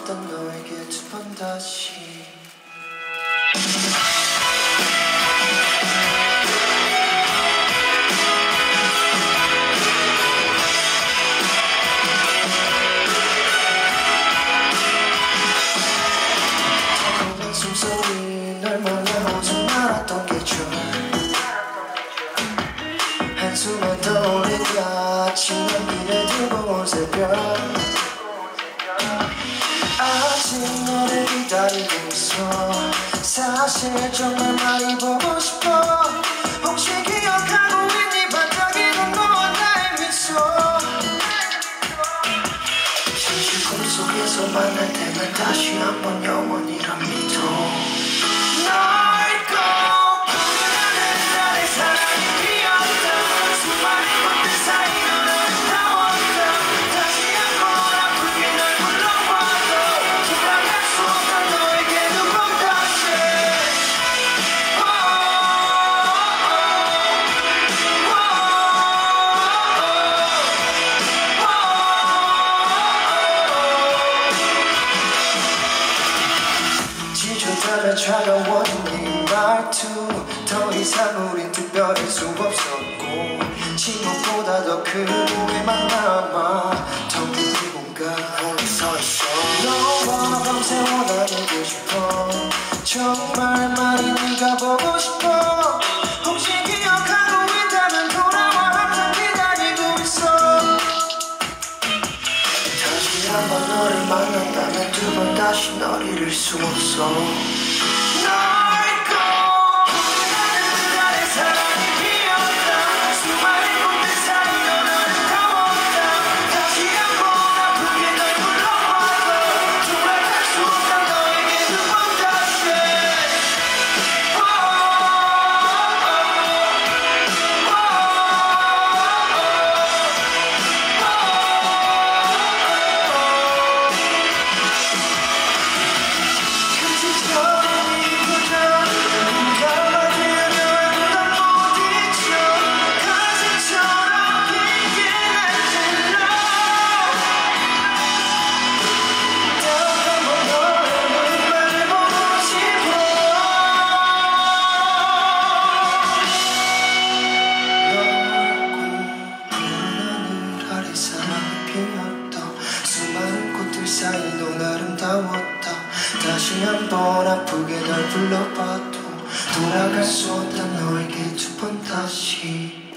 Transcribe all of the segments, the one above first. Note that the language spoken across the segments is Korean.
쏟았던 너에게 두 번 다시 텅빈 숨소리 널 몰라오지 말았던 게 좋아 한숨만 떠오르다 지난 길에 두고 온 새벽 아직 너를 기다리고 있어 사실 정말 많이 보고 싶어 혹시 기억하고 있니 반짝이는 너와 나의 미소 잠시 꿈속에서 만날 때만 다시 한번 영원이란 믿어 지쳐다가 차가운 네 말투 더 이상 우린 특별할 수 없었고 친구보다 더 큰 후회만 남아 텅 빈 이 공간에 서있어 너와 밤새 원하고 싶어 정말 많이 네가 보고 싶어 혹시 기억하고 있다면 돌아와 항상 기다리고 있어 다시 한번 너를 만난다면 두 번 다시 널 잃을 수 없어 수많은 꽃들 사이도 아름다웠다 다시 한번 아프게 널 불러봐도 돌아갈 수 없던 너에게 두 번 다시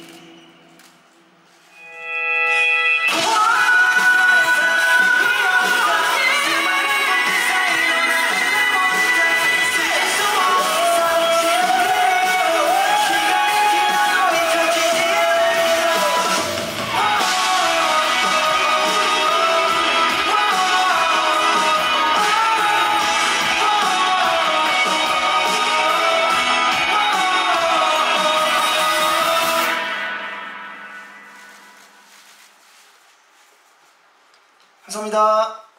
감사합니다.